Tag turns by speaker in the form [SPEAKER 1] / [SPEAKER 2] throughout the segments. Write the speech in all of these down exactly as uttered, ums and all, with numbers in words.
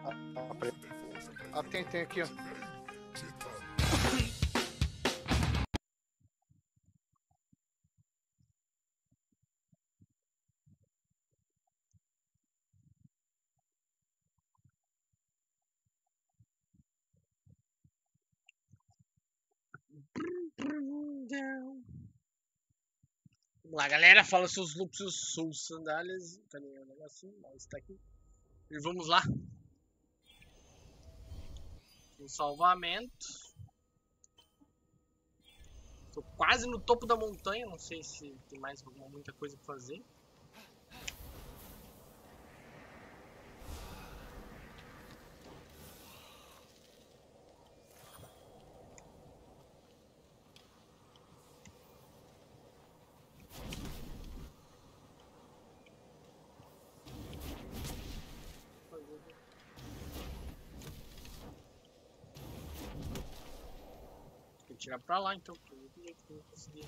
[SPEAKER 1] Ah, pre- ah, tem, tem aqui, ó.
[SPEAKER 2] Vamos lá, galera. Fala seus loops e suas sandálias. Cadê o negocinho? Mas tá aqui. E vamos lá. Um salvamento. Tô quase no topo da montanha. Não sei se tem mais alguma, muita coisa pra fazer. Tem que tirar pra lá então. Porque eu não vou conseguir.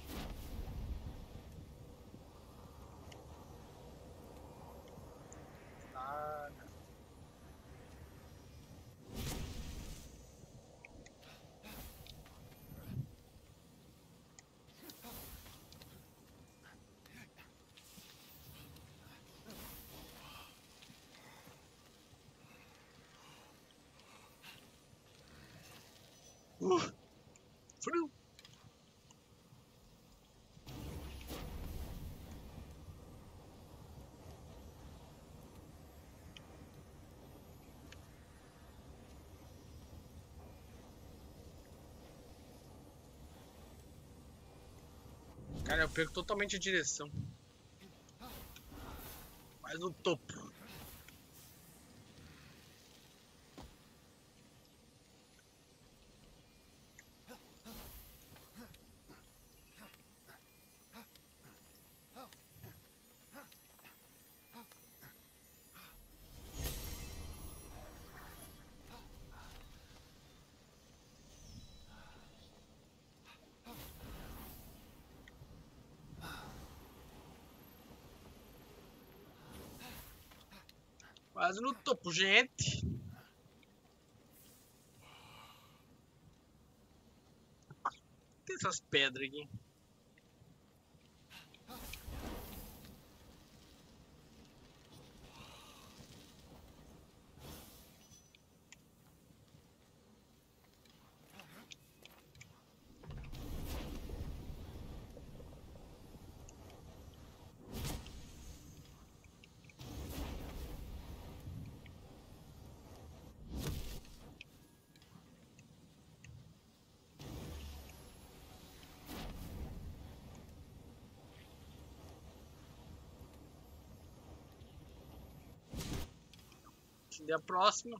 [SPEAKER 2] Ah, não. Uh, frio. Cara, eu perco totalmente a direção. Mais no topo. Quase no topo, gente. Tem essas pedras aqui. Se der a próxima.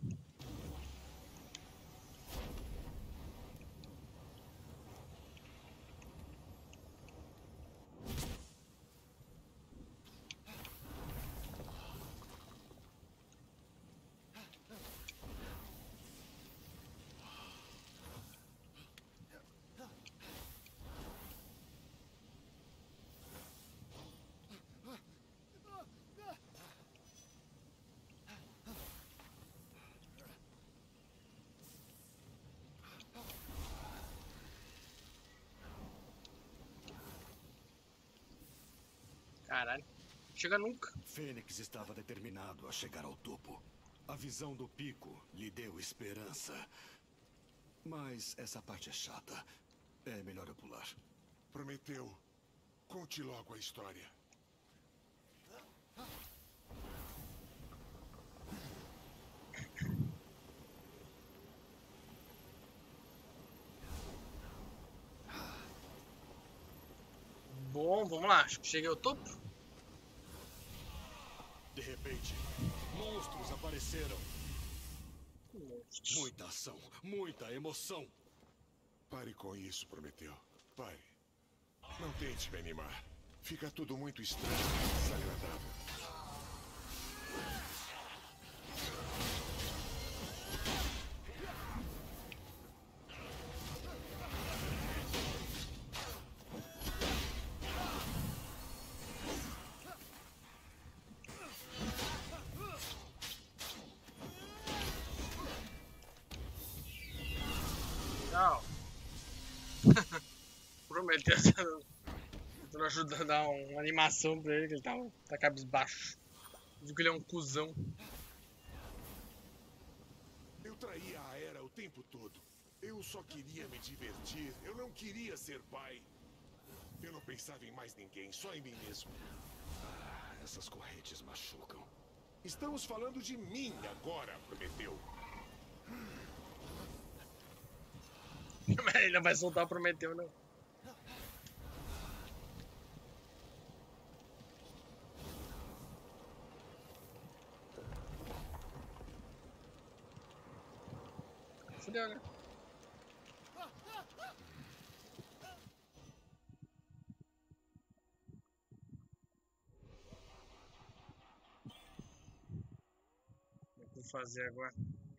[SPEAKER 2] Caralho. Chega nunca.
[SPEAKER 3] Fênix estava determinado a chegar ao topo. A visão do pico lhe deu esperança. Mas essa parte é chata. É melhor eu pular.
[SPEAKER 4] Prometeu. Conte logo a história.
[SPEAKER 2] Bom, vamos lá. Acho que cheguei ao topo.
[SPEAKER 3] De repente, monstros apareceram.
[SPEAKER 2] Monstros.
[SPEAKER 3] Muita ação, muita emoção.
[SPEAKER 4] Pare com isso, Prometeu. Pare. Não tente me animar. Fica tudo muito estranho e desagradável.
[SPEAKER 2] Tchau. Prometeu tentando ajudar a dar uma animação pra ele, que ele tá, tá cabisbaixo. Viu que ele é um cuzão.
[SPEAKER 4] Eu traía a Era o tempo todo. Eu só queria me divertir. Eu não queria ser pai. Eu não pensava em mais ninguém, só em mim mesmo.
[SPEAKER 3] Ah, essas correntes machucam.
[SPEAKER 4] Estamos falando de mim agora, Prometeu.
[SPEAKER 2] Ele não vai soltar o Prometeu, não. Fudeu, né? O que eu vou fazer agora?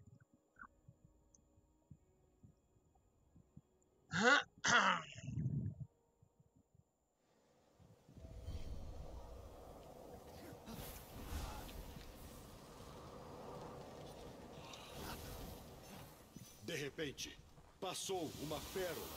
[SPEAKER 3] De repente, passou uma pérola.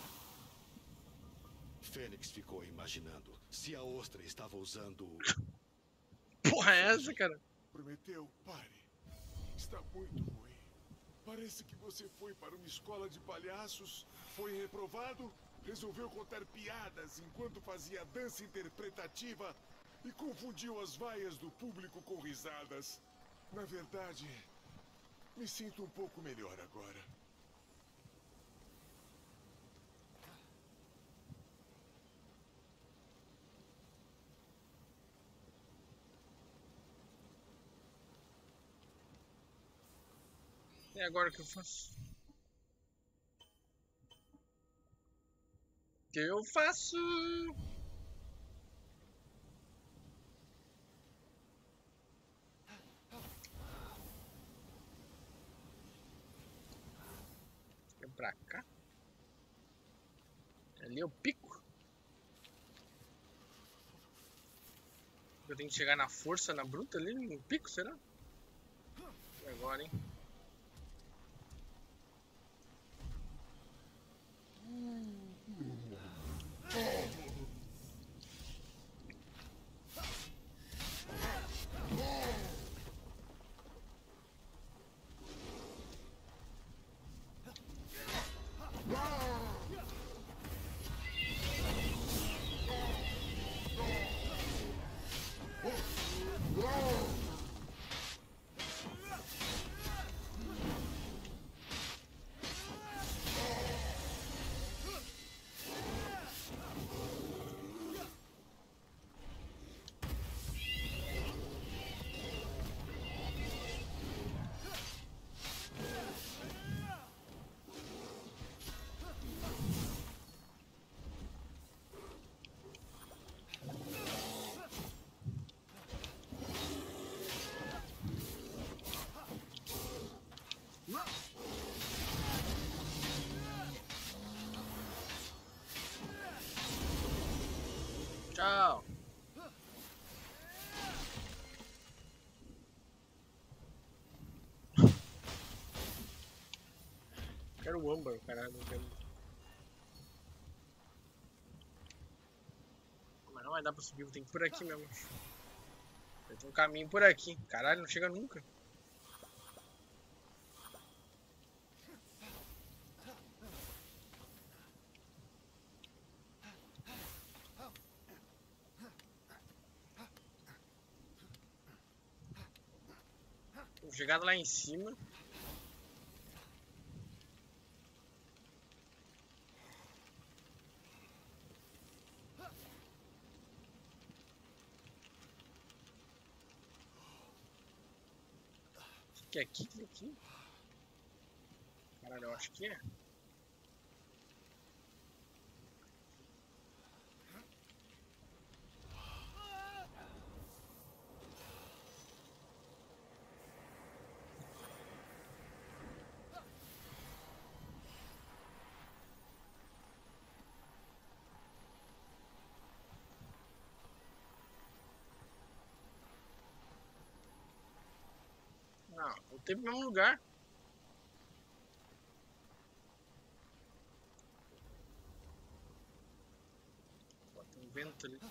[SPEAKER 3] Fênix ficou imaginando se a ostra estava usando...
[SPEAKER 2] Porra é essa, cara?
[SPEAKER 4] Prometeu, pare. Está muito ruim. Parece que você foi para uma escola de palhaços, foi reprovado, resolveu contar piadas enquanto fazia dança interpretativa e confundiu as vaias do público com risadas. Na verdade, me sinto um pouco melhor agora.
[SPEAKER 2] E agora o que eu faço? O que eu faço? Vem pra cá. Ali eu pico. Eu tenho que chegar na força, na bruta ali, no pico, será? E agora, hein? Tchau. Quero o âmbar, caralho. Não quero... Mas não vai dar pra subir, tem que ir por aqui mesmo. Tem um caminho por aqui. Caralho, não chega nunca. Chegado lá em cima. Que é aqui? Que é aqui? Caralho, eu acho que é. Não, voltei pro mesmo lugar. forte ali.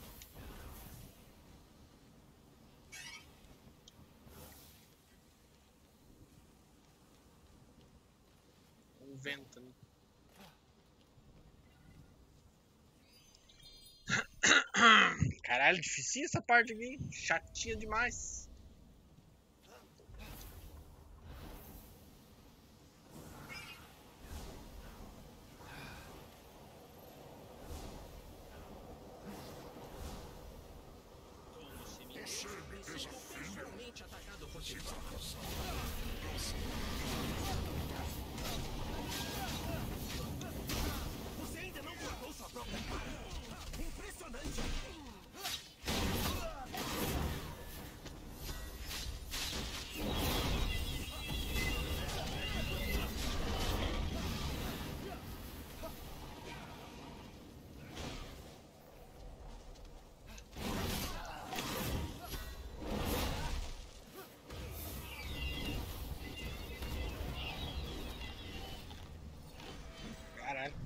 [SPEAKER 2] Um vento ali. Caralho, difícil essa parte aqui. Chatinha demais.
[SPEAKER 5] Você ainda não cortou sua própria cara. Impressionante.
[SPEAKER 2] Caralho.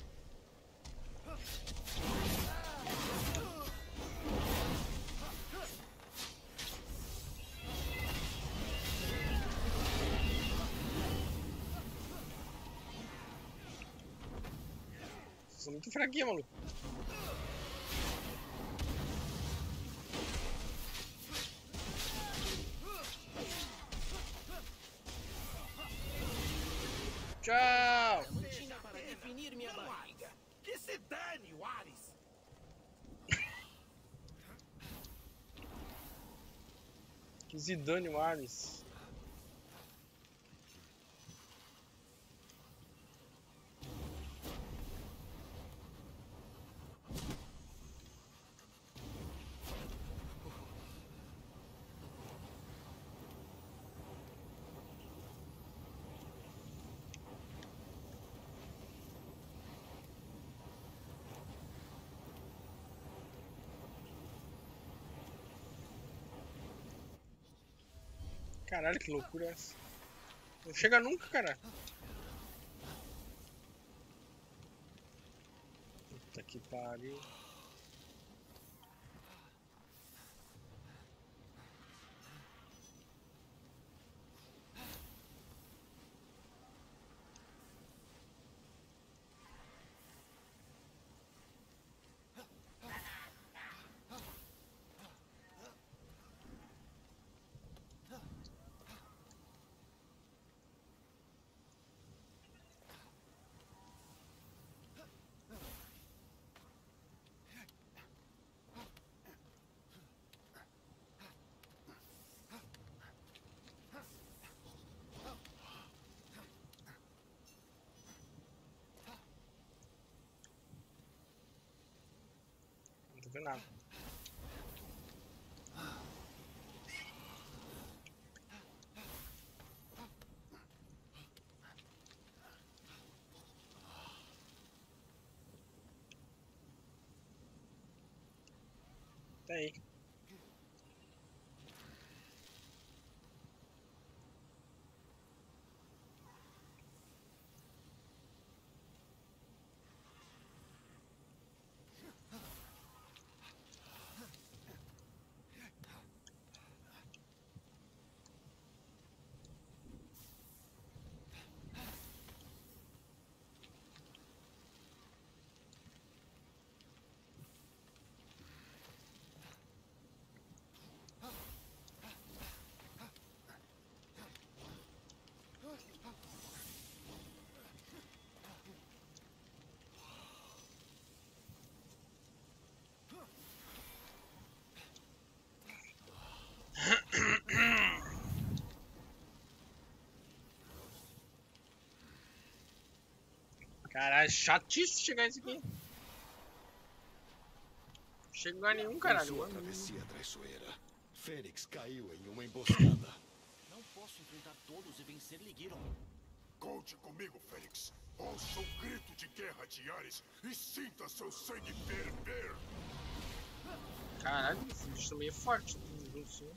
[SPEAKER 2] Sou muito fraquinho, maluco. Tchau!
[SPEAKER 5] Para definir minha barriga. Que se dane, o Ares.
[SPEAKER 2] Que Zidane o Ares. Caralho, que loucura é essa? Não chega nunca, cara. Puta que pariu. Não tô vendo nada. Tá aí. Caralho, chatice chegar isso aqui. Não chega em lugar nenhum, caralho.
[SPEAKER 3] Sua travessia traiçoeira. Fênix caiu em uma emboscada.
[SPEAKER 5] Não posso enfrentar todos e vencer Ligiron.
[SPEAKER 4] Conte comigo, Fênix. Ouça o grito de guerra de Ares e sinta seu sangue ferver.
[SPEAKER 2] Caralho, esse bicho também é forte. Não sei.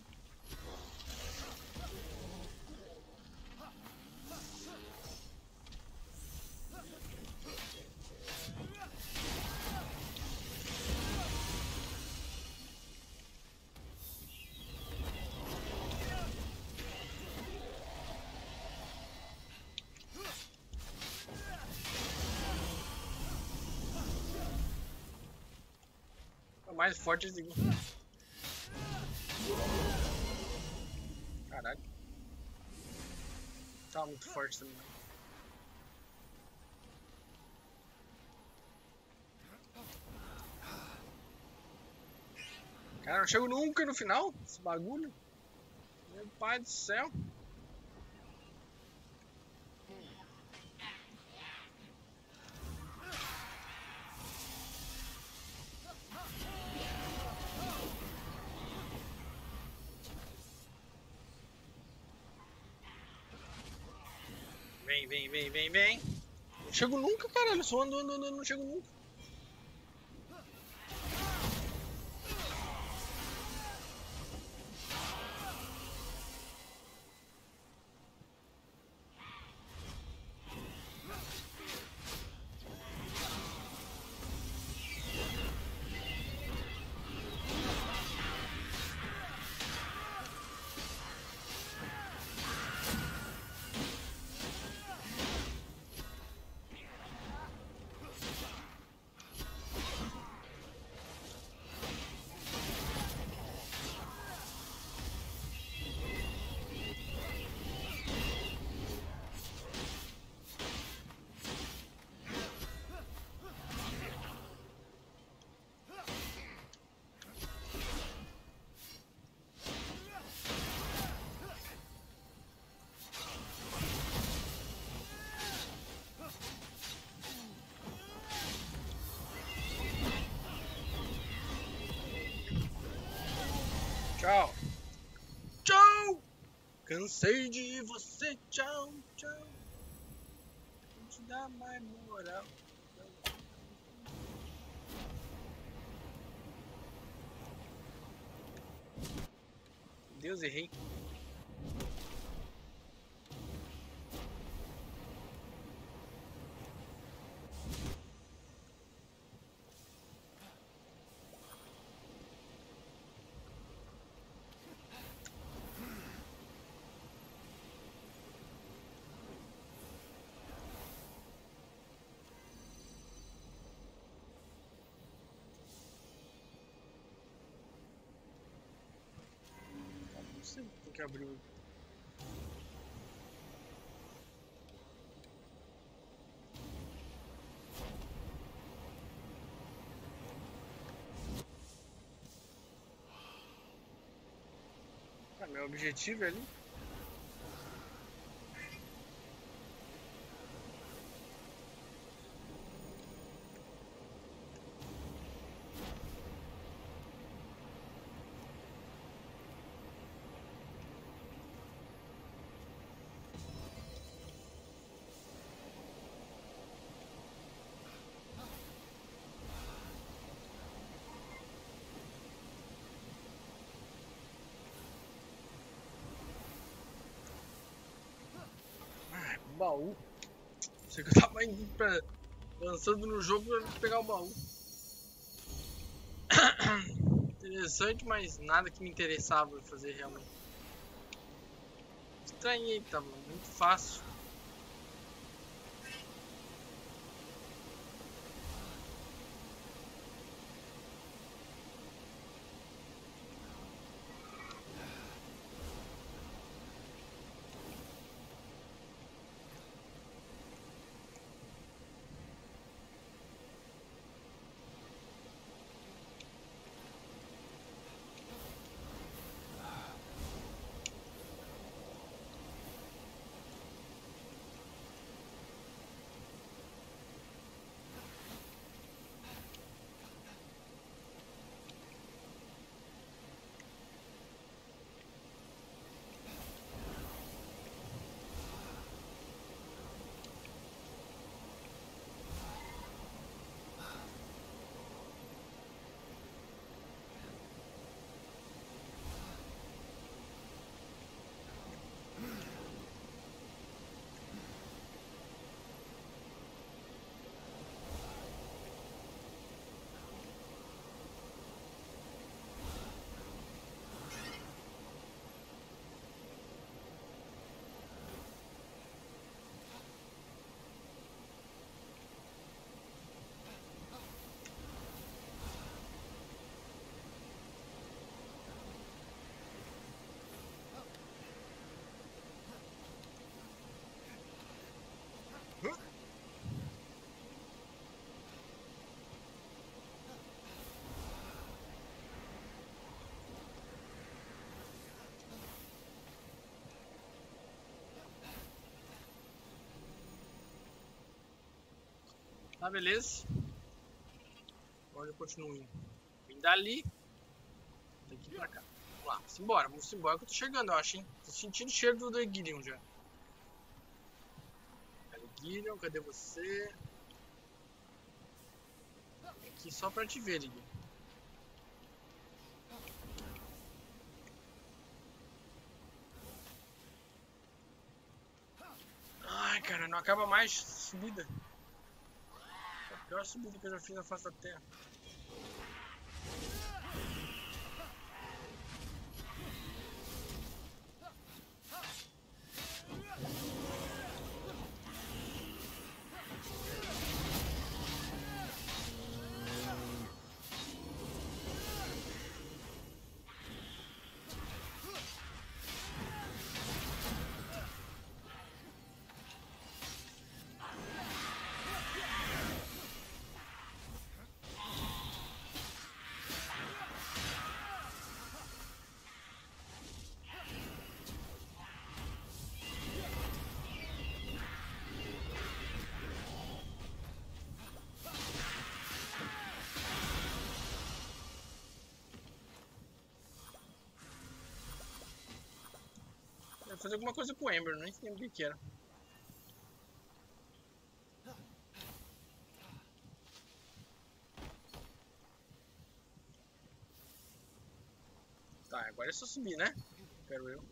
[SPEAKER 2] mais forte esse aqui. Caralho. Tá muito forte também. Cara, eu não chego nunca no final esse bagulho. Meu pai do céu. Vem, vem, vem, vem, vem. Não chego nunca, caralho. Eu só ando, ando, ando, não chego nunca. Tchau. Tchau. Cansei de você. Tchau, tchau. Não te dá mais moral. Deus, errei. Tem que abrir o... Ah, meu objetivo é ali. Baú. Sei que eu tava indo pra, lançando no jogo pra pegar o baú. Interessante, mas nada que me interessava fazer realmente. Estranhei, tava muito fácil. Tá, beleza. Agora eu continuo indo. Vim dali. Tem que ir pra cá. Vamos lá, vamos embora. Vamos embora que eu tô chegando, eu acho, hein. Tô sentindo o cheiro do Egirion já. Egirion, cadê você? Aqui só pra te ver, Egirion. Ai, cara, não acaba mais subida. É a pior subida que eu já fiz na face da terra. Deve fazer alguma coisa com o Ember, nem lembro o que que era. Tá, agora é só subir, né? Quero eu.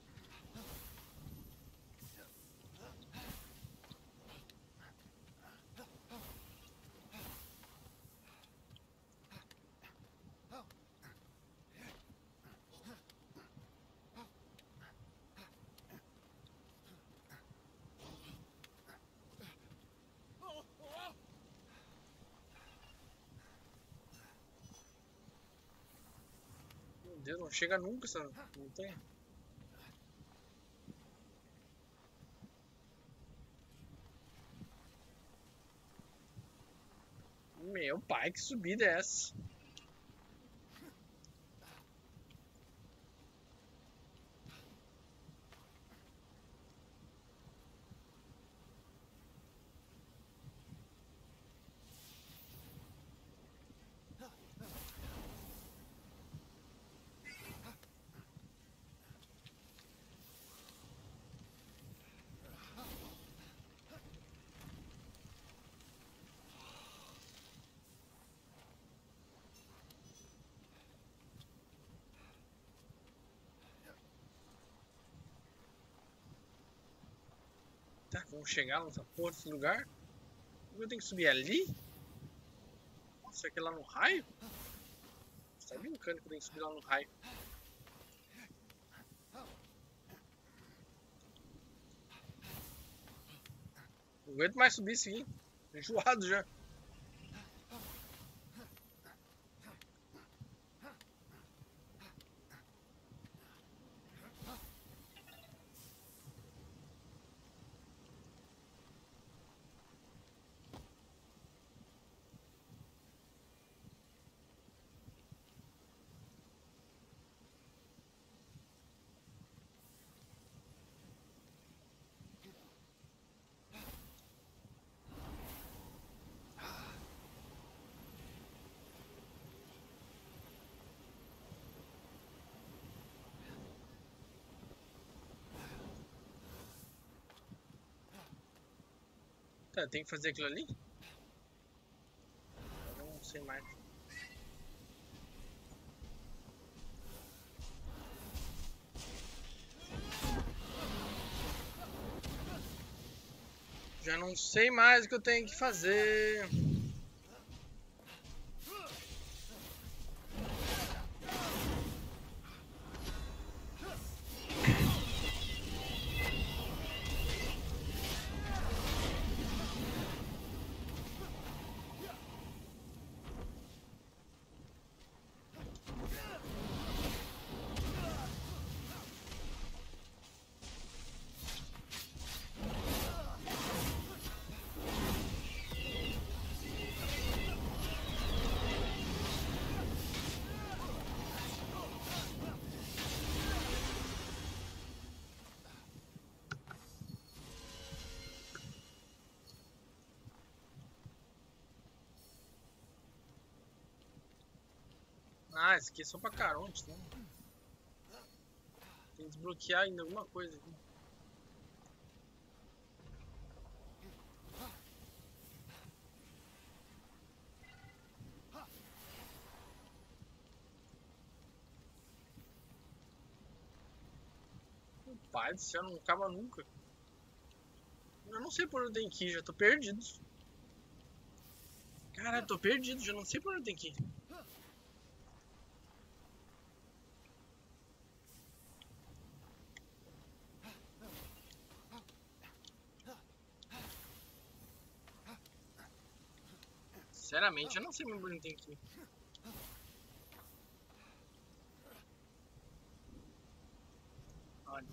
[SPEAKER 2] Meu Deus, não chega nunca essa montanha. Meu pai, que subida é essa? Tá, vamos chegar nessa porra desse lugar. Eu tenho que subir ali? Nossa, aqui é lá no raio? Você tá brincando que eu tenho que subir lá no raio? Não aguento mais subir isso aqui. Tô enjoado já. Tá, tem que fazer aquilo ali? Eu não sei mais. Já não sei mais o que eu tenho que fazer. Ah, esse aqui é só pra Caronte, né? Tem que desbloquear ainda alguma coisa aqui. Pai do céu, não acaba nunca. Eu não sei por onde tem que ir, já tô perdido. Caralho, tô perdido, já não sei por onde tem que ir. Sinceramente, eu não sei por onde tem que ir. Olha.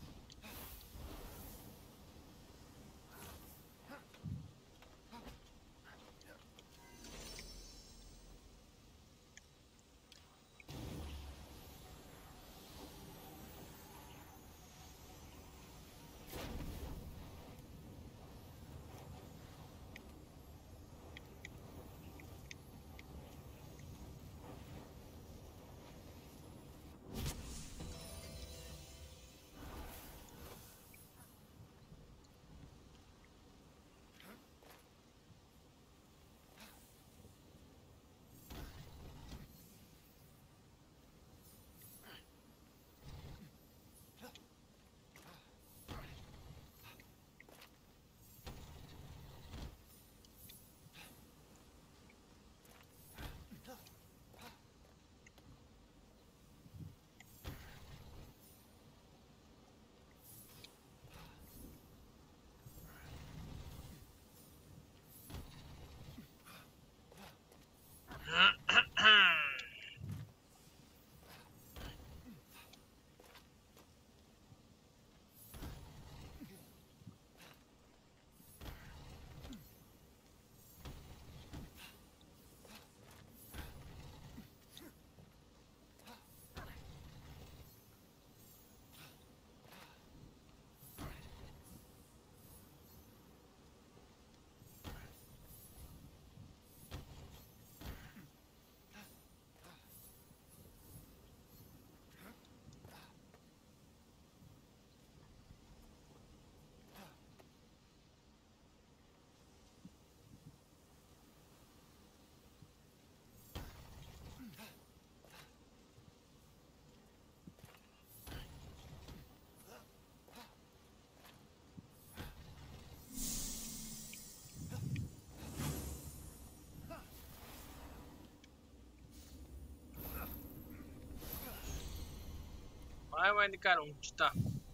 [SPEAKER 2] Vai, vai de Caronte, tá.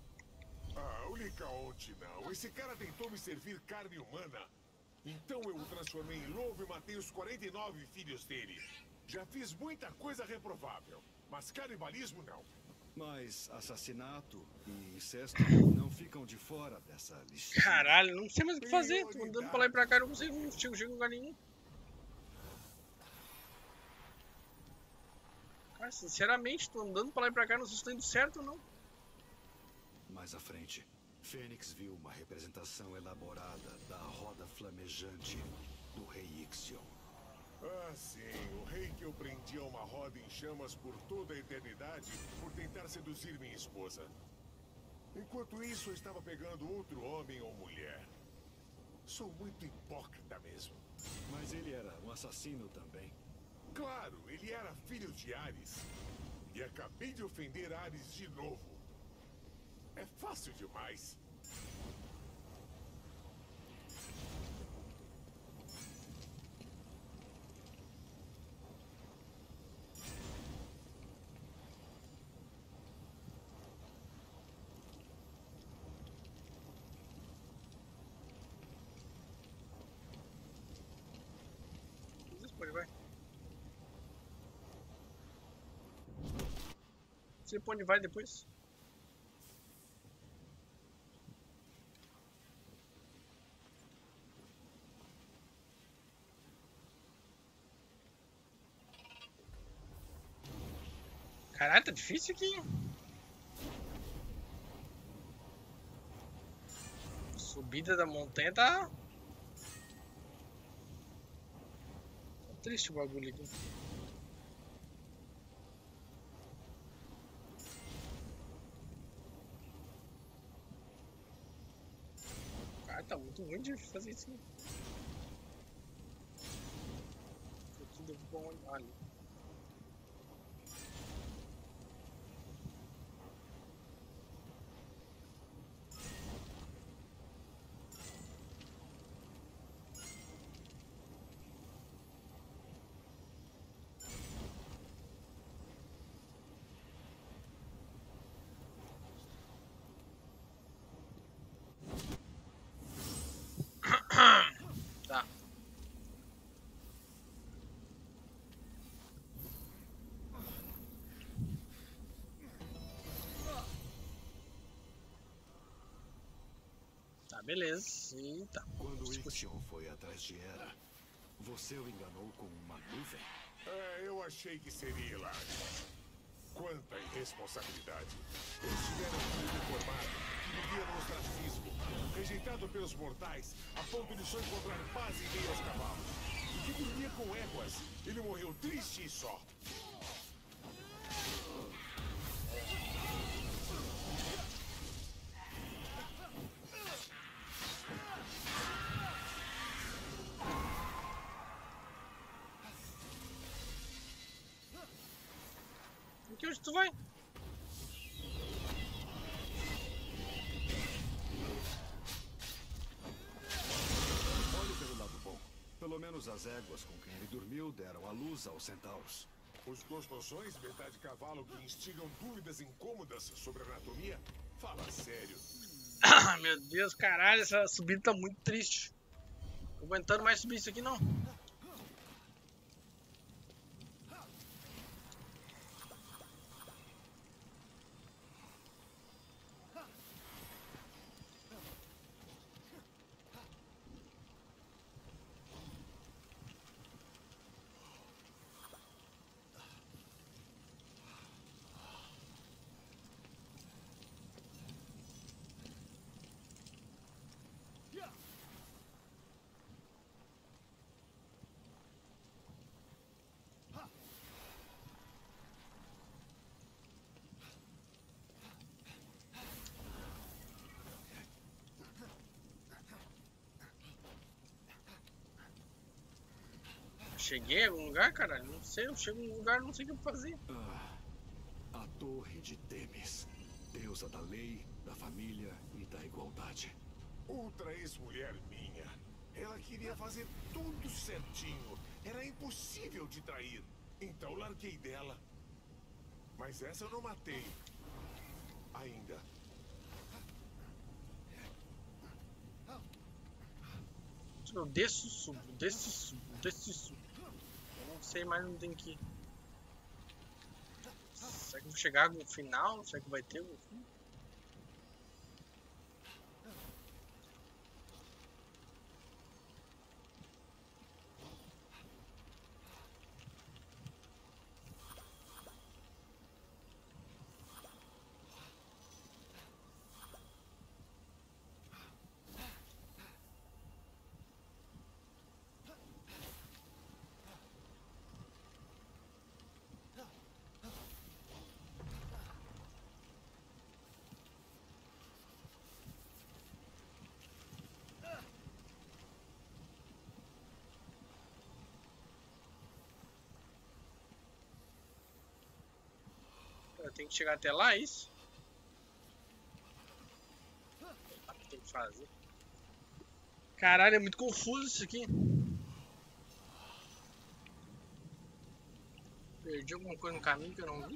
[SPEAKER 4] Ah, o Licaonte não. Esse cara tentou me servir carne humana. Então eu o transformei em lobo e matei os quarenta e nove filhos dele. Já fiz muita coisa reprovável, mas canibalismo não.
[SPEAKER 3] Mas assassinato e incesto não ficam de fora dessa lista.
[SPEAKER 2] Caralho, não sei mais o que fazer. Tô andando pra lá e pra cá, eu não consigo, não chego, chego em lugar nenhum. Cara, sinceramente, tô andando pra lá e pra cá, não sei se tô indo certo ou não.
[SPEAKER 3] Mais à frente, Fênix viu uma representação elaborada da roda flamejante do rei Ixion.
[SPEAKER 4] Ah, sim. O rei que eu prendi a uma roda em chamas por toda a eternidade por tentar seduzir minha esposa. Enquanto isso, eu estava pegando outro homem ou mulher. Sou muito hipócrita mesmo.
[SPEAKER 3] Mas ele era um assassino também.
[SPEAKER 4] Claro, ele era filho de Ares. E acabei de ofender Ares de novo. É fácil demais.
[SPEAKER 2] Vai. Você pra onde vai depois? Caralho, tá difícil aqui. Subida da montanha tá... Triste o bagulho aqui. tá muito ruim de fazer isso. Aqui deve bom ali. Tá. Tá, beleza. Eita.
[SPEAKER 3] Quando Ixion foi atrás de Hera, você o enganou com uma nuvem?
[SPEAKER 4] É, eu achei que seria hilário. Quanta irresponsabilidade. Eles tiveram um mundo formado que vivia no ostracismo, rejeitado pelos mortais, a ponto de só encontrar paz em meio aos cavalos. E que dormia com éguas. Ele morreu triste e só.
[SPEAKER 2] Que onde tu vai?
[SPEAKER 3] Olhe pelo lado bom. Pelo menos as éguas com quem ele dormiu deram a luz aos centauros.
[SPEAKER 4] Os construções metade cavalo que instigam dúvidas incômodas sobre anatomia? Fala sério.
[SPEAKER 2] Meu Deus, caralho, essa subida tá muito triste. Tô aguentando mais subir isso aqui não. Cheguei em algum lugar, caralho? Não sei, eu chego em algum lugar, não sei o que eu fazer.
[SPEAKER 3] Ah, a Torre de Temis, deusa da lei, da família e da igualdade.
[SPEAKER 4] Outra ex-mulher minha. Ela queria fazer tudo certinho. Era impossível de trair. Então larguei dela. Mas essa eu não matei. Ainda.
[SPEAKER 2] Eu desço, subo, desço, subo, desço, subo. Eu não sei mais onde tem que ir. Será que eu vou chegar no final? Será que vai ter algum fim? Eu tenho que chegar até lá, é isso? O que tem que fazer? Caralho, é muito confuso isso aqui. Perdi alguma coisa no caminho que eu não vi?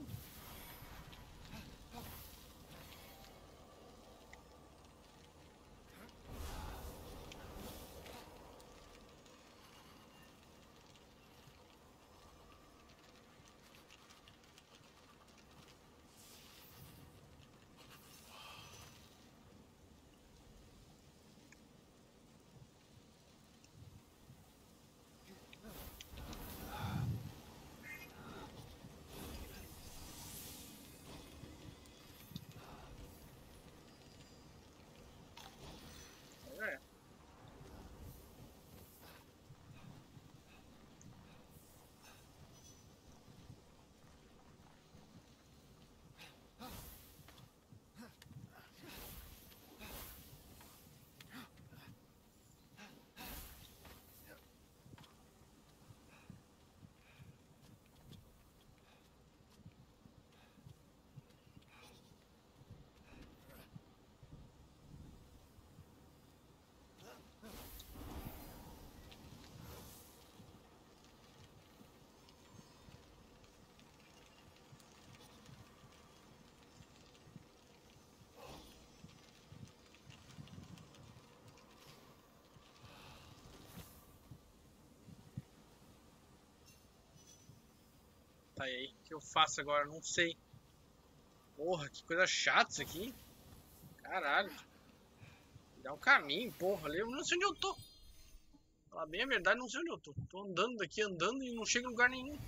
[SPEAKER 2] Tá, e aí? O que eu faço agora? Não sei. Porra, que coisa chata isso aqui. Caralho. Dá um caminho, porra. Eu não sei onde eu tô. Falar bem a verdade, não sei onde eu tô. Tô andando daqui, andando e não chego em lugar nenhum.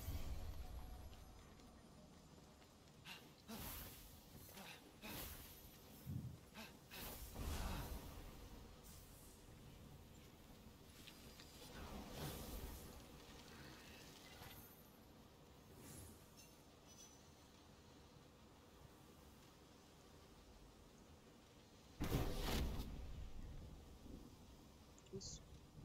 [SPEAKER 2] Isso.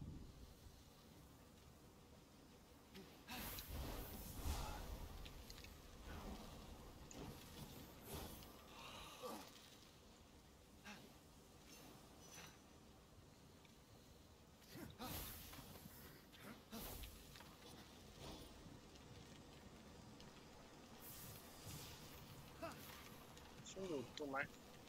[SPEAKER 2] Onde eu tô mais?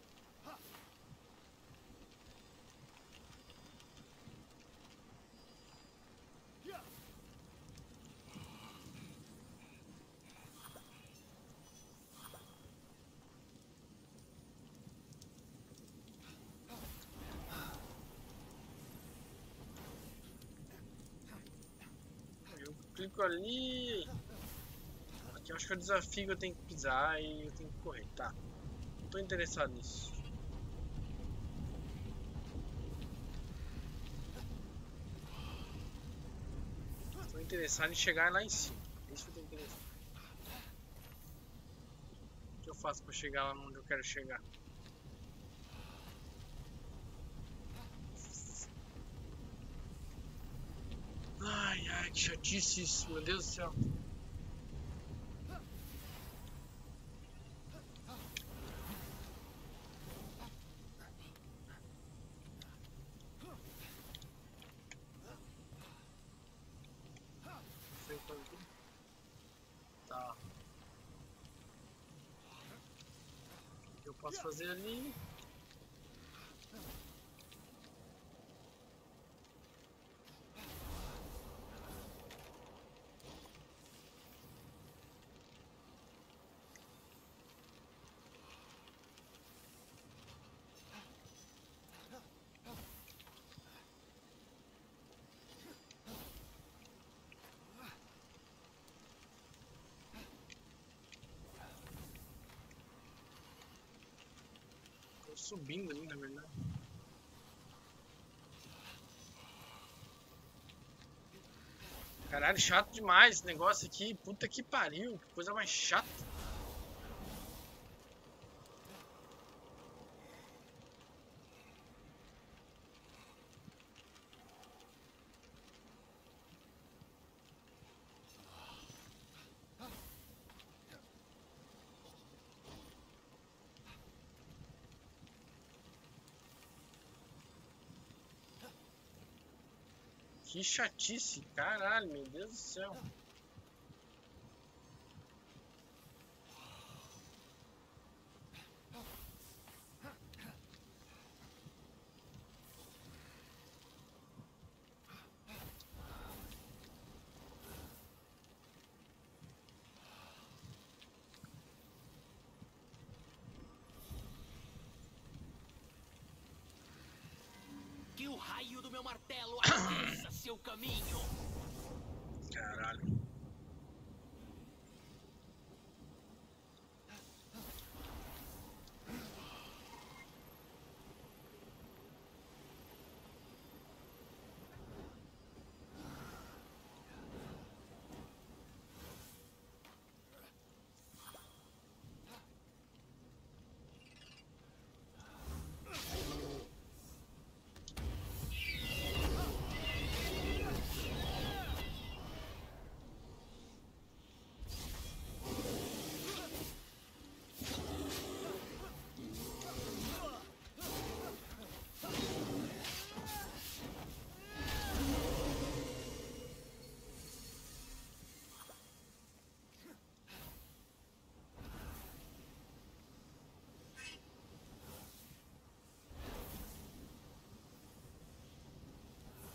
[SPEAKER 2] Eu clico ali. Aqui eu acho que é o desafio que eu tenho que pisar e eu tenho que correr, tá? Não tô interessado nisso. Tô interessado em chegar lá em cima. É isso que eu tô interessado. O que eu faço pra chegar lá onde eu quero chegar? Ai, ai, que chatice isso, meu Deus do céu. Tá. O que eu posso fazer ali? Tô subindo ali, na verdade. Caralho, chato demais esse negócio aqui. Puta que pariu, que coisa mais chata. Que chatice, caralho, meu Deus do céu.
[SPEAKER 5] Que o raio do meu martelo aqueça seu caminho.
[SPEAKER 2] Caralho.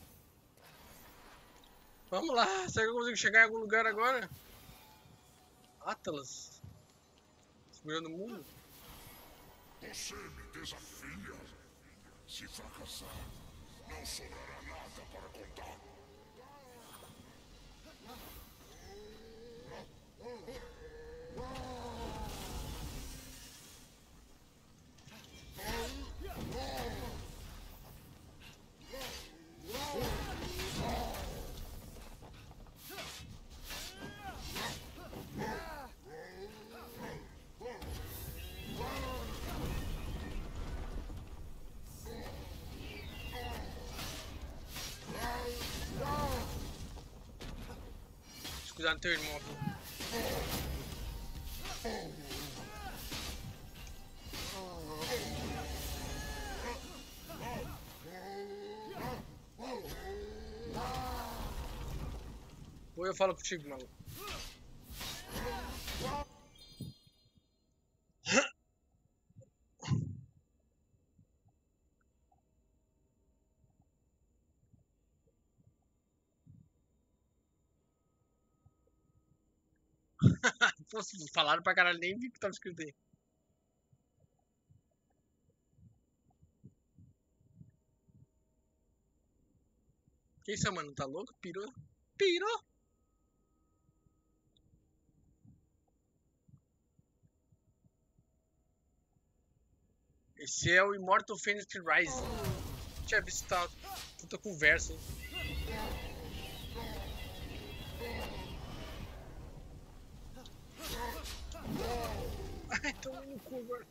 [SPEAKER 2] Vamos lá, será que eu consigo chegar em algum lugar agora? Atlas? Segurando o mundo?
[SPEAKER 4] Você me desafia? Se fracassar, não sobrará nada para contar.
[SPEAKER 2] Cuidado do teu irmão aqui. Ou eu falo contigo, mano. Fosse falaram pra caralho, nem vi o que tava escrito aí. Que isso, mano? Tá louco? Pirou? Pirou? Esse é o Immortal Phoenix Rising. Tinha visto tá, tanta conversa, hein? Ai, toma no cu agora.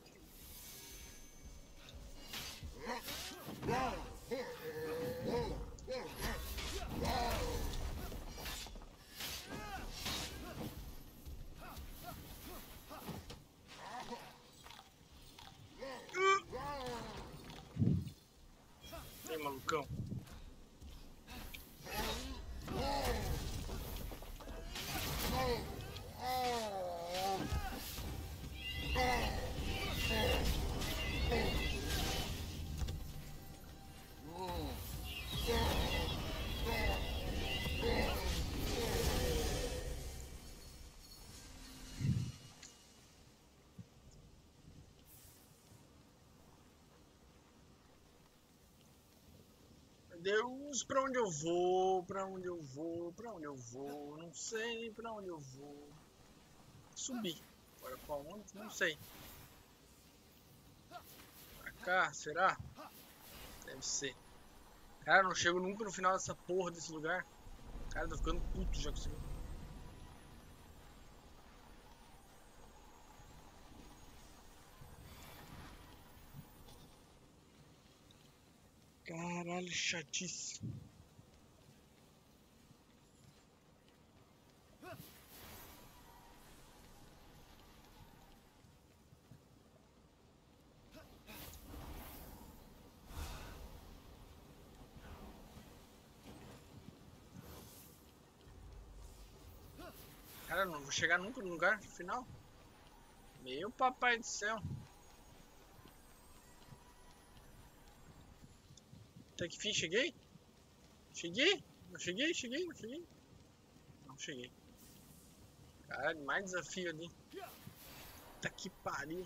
[SPEAKER 2] Ei, malucão. Deus, pra onde eu vou? Pra onde eu vou? Pra onde eu vou? Não sei pra onde eu vou. Subir. Agora pra onde? Não sei. Pra cá, será? Deve ser. Cara, eu não chego nunca no final dessa porra desse lugar. Cara, tô ficando puto já com isso. Caralho, chatice. Cara, eu não vou chegar nunca no lugar final. Meu papai do céu. Até que fim cheguei? Cheguei? Não cheguei? Cheguei? Não cheguei? Não cheguei. Caralho, mais desafio ali. Puta que pariu.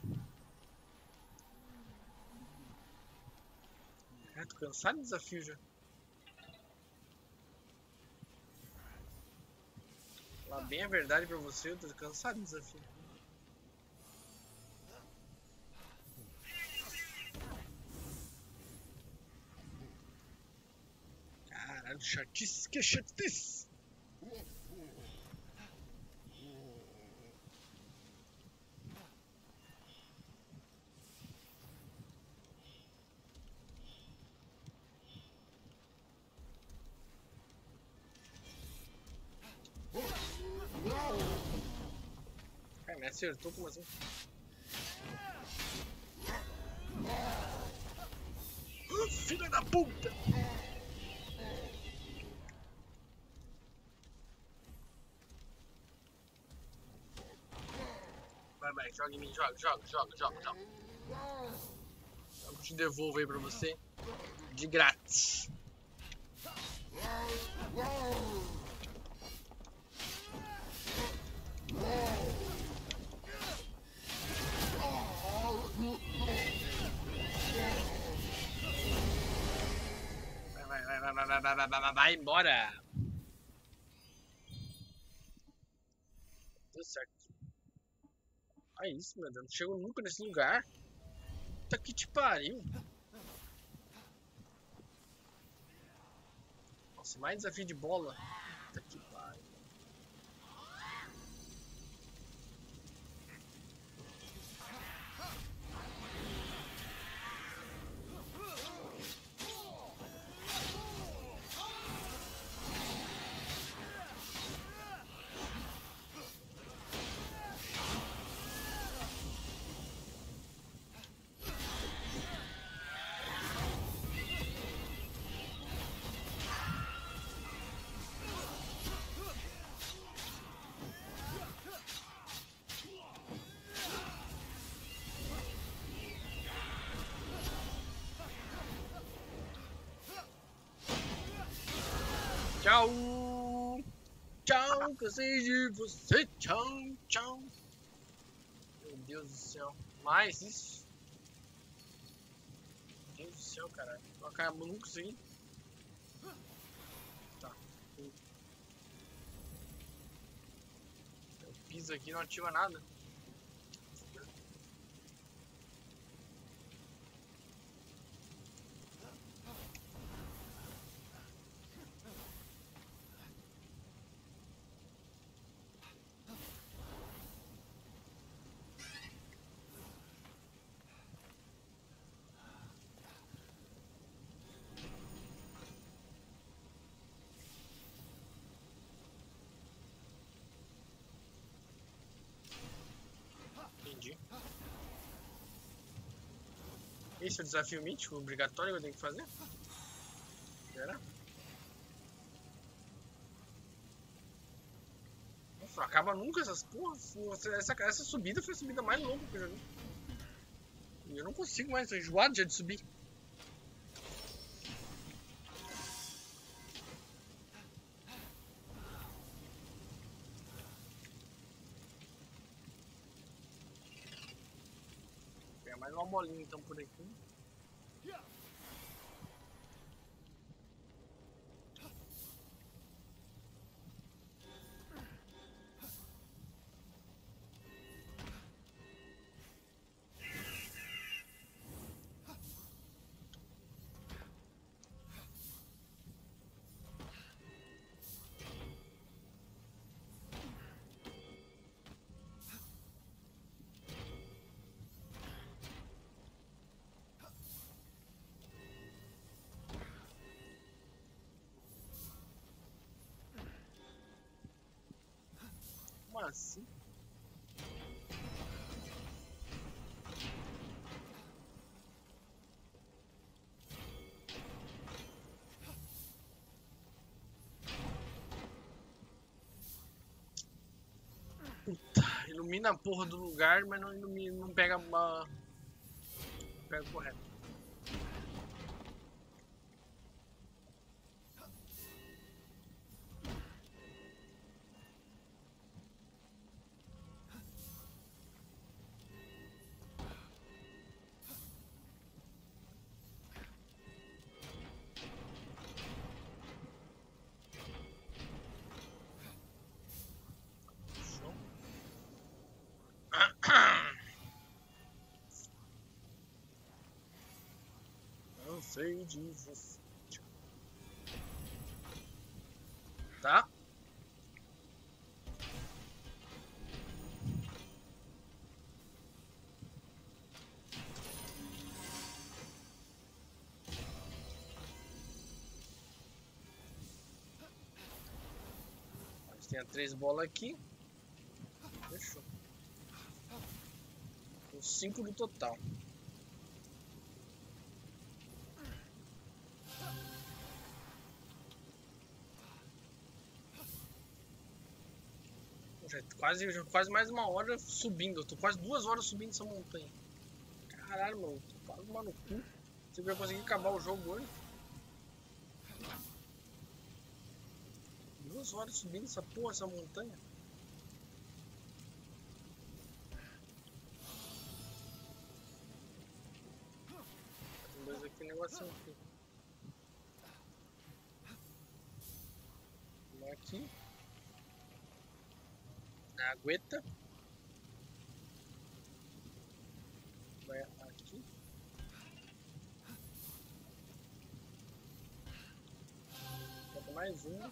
[SPEAKER 2] É, tô cansado de desafio já. Falar bem a verdade pra você, eu tô cansado de desafio. Caralho, chatice, que chatice! Cara, me acertou como assim? Uh, filha da puta! Vai, vai, joga em mim, joga, joga, joga, joga, joga. Eu te devolvo aí pra você. De grátis. Vai embora. Deu certo. É isso, meu Deus. Não chego nunca nesse lugar. Puta que te pariu. Nossa, mais desafio de bola. Puta que pariu. Tchau! Tchau, cansei de você. Tchau, tchau. Meu Deus do céu. Mais isso? Meu Deus do céu, caralho. Não acaba nunca isso aí. Tá. Eu piso aqui e não ativa nada. Entendi. Esse é o desafio mítico obrigatório que eu tenho que fazer? Será? Nossa, não acaba nunca essas porras. Essa, essa subida foi a subida mais longa que eu já vi. E eu não consigo mais, tô enjoado já de subir. Vou pegar mais uma bolinha então por aqui. Como assim? Puta, ilumina a porra do lugar, mas não ilumina, não pega uma. Não pega correto. Não sei de você. Tá? Tem três bolas aqui. Fechou. Tem cinco no total. Já quase, já quase mais uma hora subindo. Eu tô quase duas horas subindo essa montanha. Caralho, mano. Tô quase tomando no cu. Você vai conseguir acabar o jogo hoje. Duas horas subindo essa porra, essa montanha. Tem dois aqui, negocinho aqui. Aqui. Na agueta. Vai aqui. Falta mais uma.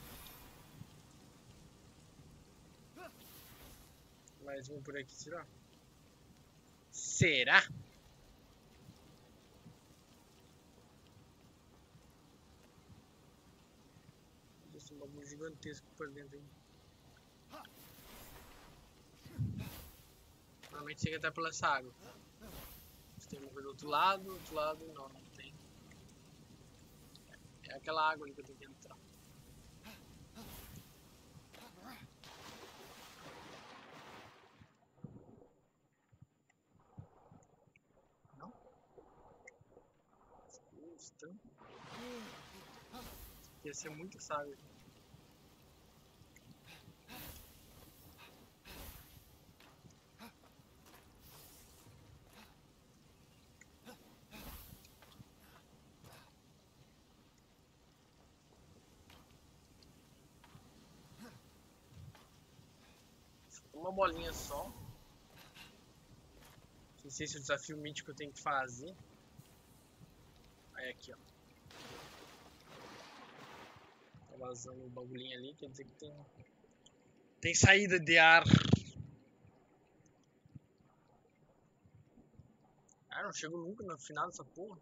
[SPEAKER 2] Mais uma por aqui, será? Será? Esse bagulho gigantesco por dentro aí. Normalmente chega até pela essa água. Tem uma coisa do outro lado, do outro lado não, não tem. É aquela água ali que eu tenho que entrar. Não? Custa. Ia ser muito sábio. Uma bolinha só. Não sei se o desafio mítico eu tenho que fazer. Aí aqui, ó. Tá vazando o bagulhinho ali, quer dizer que tem. Tem saída de ar. Ah, não chego nunca no final dessa porra.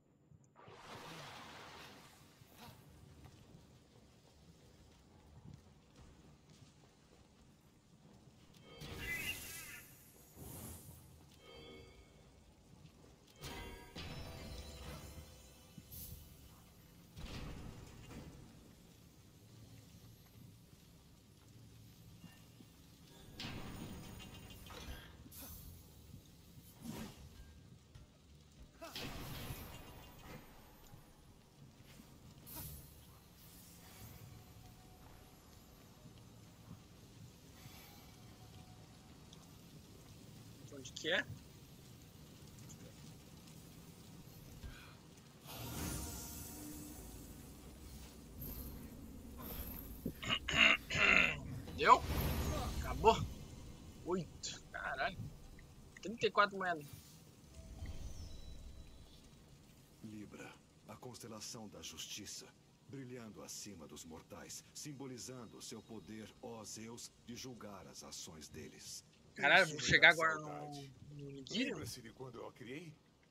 [SPEAKER 2] Onde que é? Deu? Acabou? Oito. Caralho. trinta e quatro moedas.
[SPEAKER 3] Libra, a constelação da justiça, brilhando acima dos mortais, simbolizando seu poder, ó Zeus, de julgar as ações deles.
[SPEAKER 2] Caralho,
[SPEAKER 4] Isso
[SPEAKER 2] vou
[SPEAKER 4] me
[SPEAKER 2] chegar
[SPEAKER 4] dá
[SPEAKER 2] agora
[SPEAKER 4] saudade.
[SPEAKER 2] no, no Nigiri?
[SPEAKER 4] Lembra-se de quando eu a criei?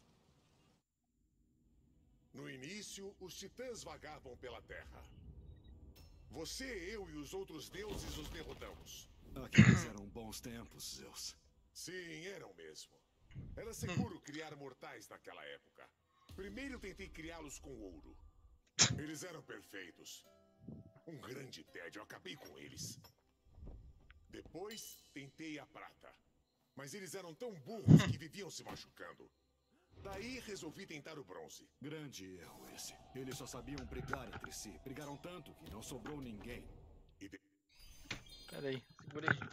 [SPEAKER 4] No início, os titãs vagavam pela Terra. Você, eu e os outros deuses os derrotamos.
[SPEAKER 3] Aqueles eram bons tempos, Zeus.
[SPEAKER 4] Sim, eram mesmo. Era seguro criar mortais naquela época. Primeiro tentei criá-los com ouro. Eles eram perfeitos. Um grande tédio, acabei com eles. Depois, tentei a prata. Mas eles eram tão burros que viviam se machucando. Daí, resolvi tentar o bronze.
[SPEAKER 3] Grande erro esse. Eles só sabiam brigar entre si. Brigaram tanto que não sobrou ninguém.
[SPEAKER 4] E de...
[SPEAKER 2] Pera aí, segura aí.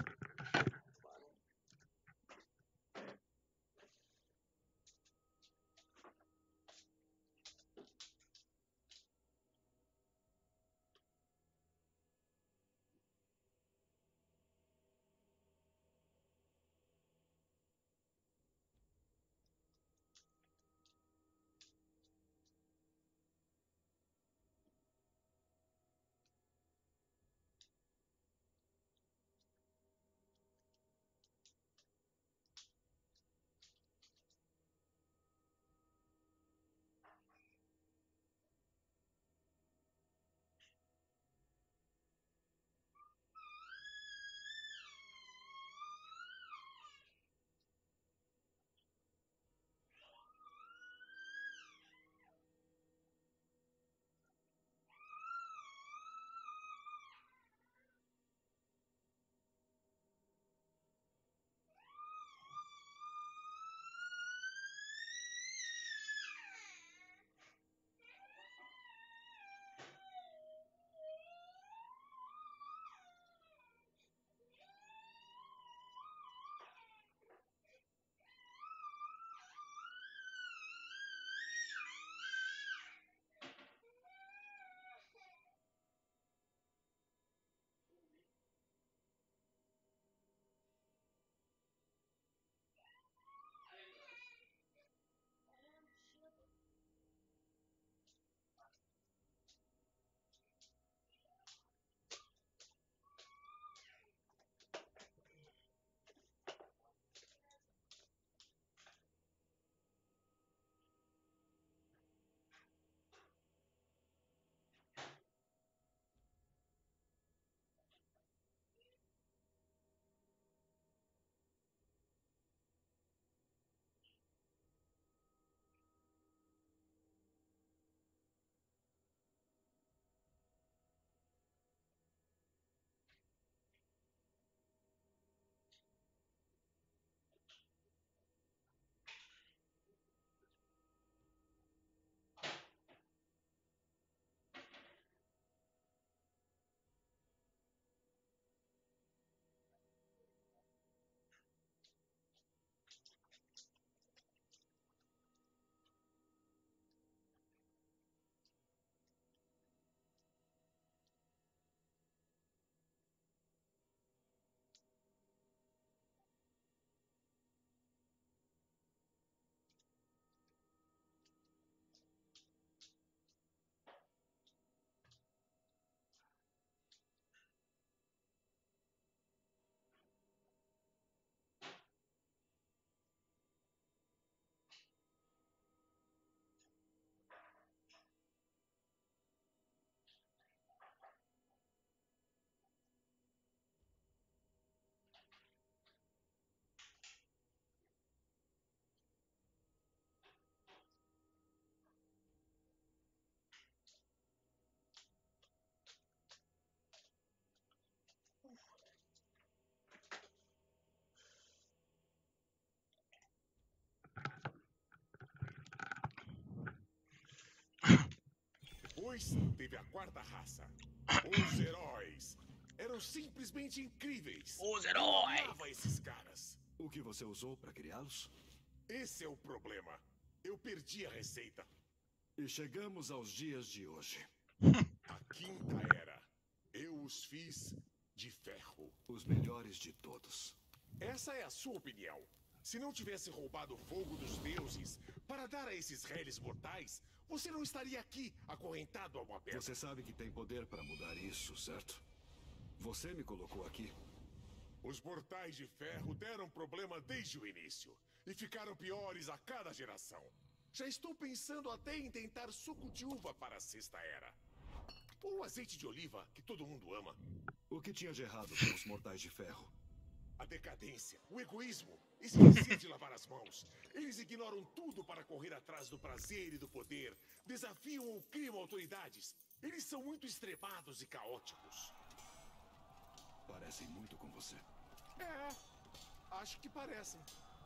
[SPEAKER 4] Depois teve a quarta raça. Os heróis. Eram simplesmente incríveis.
[SPEAKER 2] Os
[SPEAKER 4] Eu
[SPEAKER 2] heróis!
[SPEAKER 4] amava esses caras.
[SPEAKER 3] O que você usou para criá-los?
[SPEAKER 4] Esse é o problema. Eu perdi a receita.
[SPEAKER 3] E chegamos aos dias de hoje.
[SPEAKER 4] A quinta era. Eu os fiz de ferro.
[SPEAKER 3] Os melhores de todos.
[SPEAKER 4] Essa é a sua opinião. Se não tivesse roubado o fogo dos deuses para dar a esses réis mortais, você não estaria aqui, acorrentado a uma pedra.
[SPEAKER 3] Você sabe que tem poder para mudar isso, certo? Você me colocou aqui.
[SPEAKER 4] Os mortais de ferro deram problema desde o início. E ficaram piores a cada geração. Já estou pensando até em tentar suco de uva para a sexta era. Ou azeite de oliva, que todo mundo ama.
[SPEAKER 3] O que tinha de errado com os mortais de ferro?
[SPEAKER 4] A decadência, o egoísmo, esquecer de lavar as mãos. Eles ignoram tudo para correr atrás do prazer e do poder. Desafiam ou criam autoridades. Eles são muito extremados e caóticos.
[SPEAKER 3] Parecem muito com você.
[SPEAKER 4] É, acho que parecem.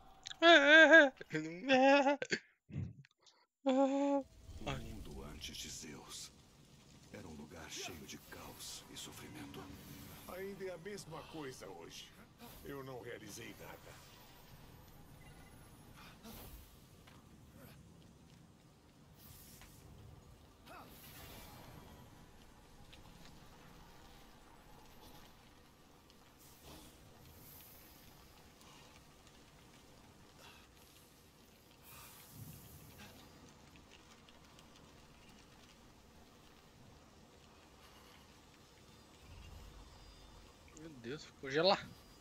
[SPEAKER 3] O mundo antes de Zeus era um lugar cheio de caos e sofrimento.
[SPEAKER 4] Ainda é a mesma coisa hoje. Eu não realizei nada.
[SPEAKER 2] Meu Deus, ficou gelar.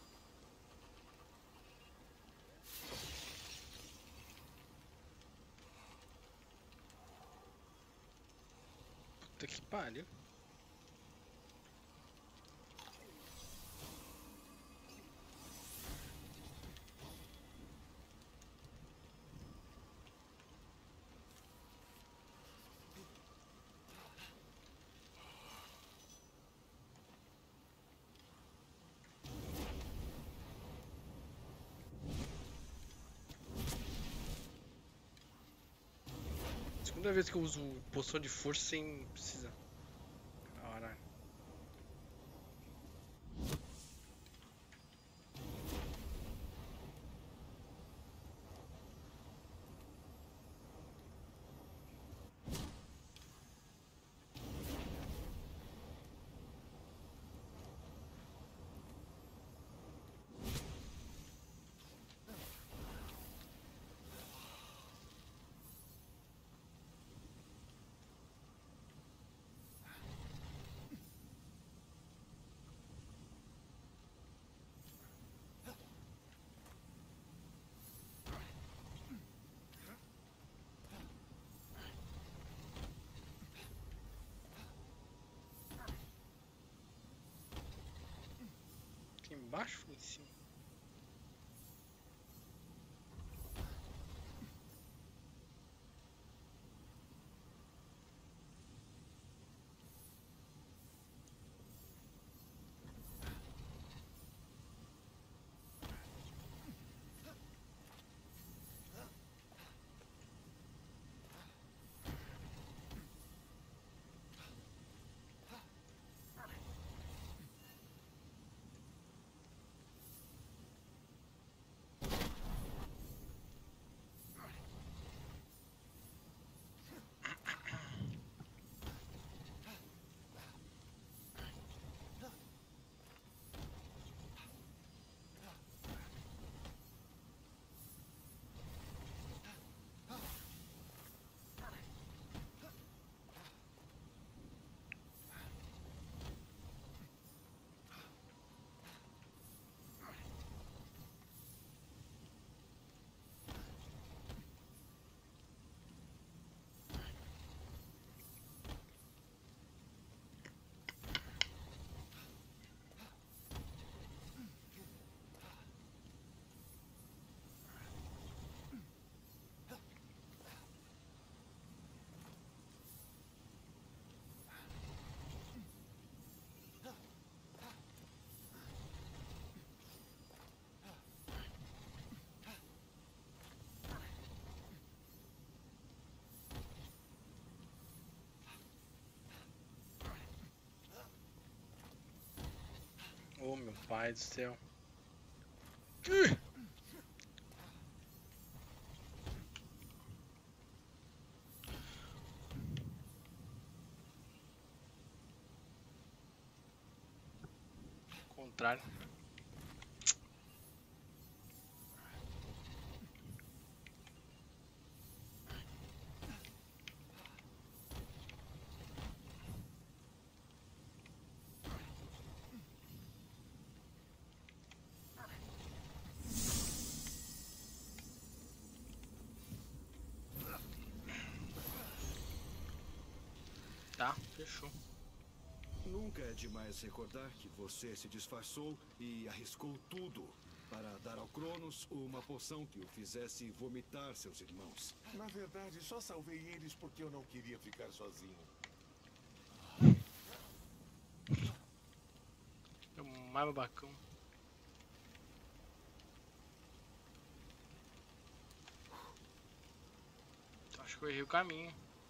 [SPEAKER 2] Puta que pariu. Segunda vez que eu uso poção de força sem precisar. Caralho. Aqui embaixo ou em cima? pai do céu. Uh! Contrário. Tá, fechou.
[SPEAKER 3] Nunca é demais recordar que você se disfarçou e arriscou tudo para dar ao Cronos uma poção que o fizesse vomitar seus irmãos.
[SPEAKER 4] Na verdade, só salvei eles porque eu não queria ficar sozinho.
[SPEAKER 2] É o mais babacão. Acho que eu errei o caminho.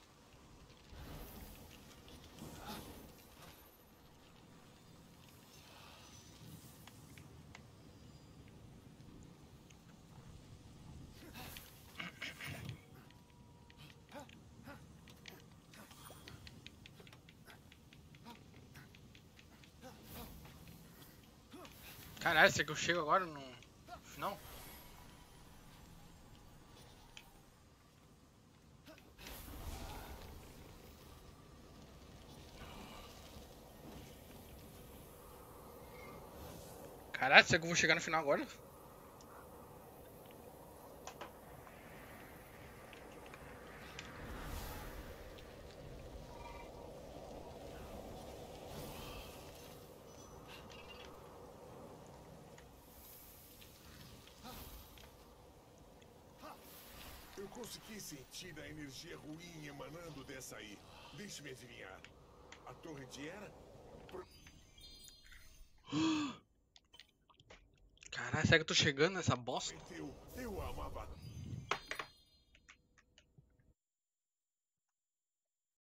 [SPEAKER 2] Caralho, será que eu chego agora no final? Caralho, será que eu vou chegar no final agora?
[SPEAKER 4] Eu consegui sentir a energia ruim emanando dessa aí. Deixe-me adivinhar. A torre de Hera? Pro...
[SPEAKER 2] Caralho, será que eu tô chegando nessa bosta?
[SPEAKER 4] Eu, eu amava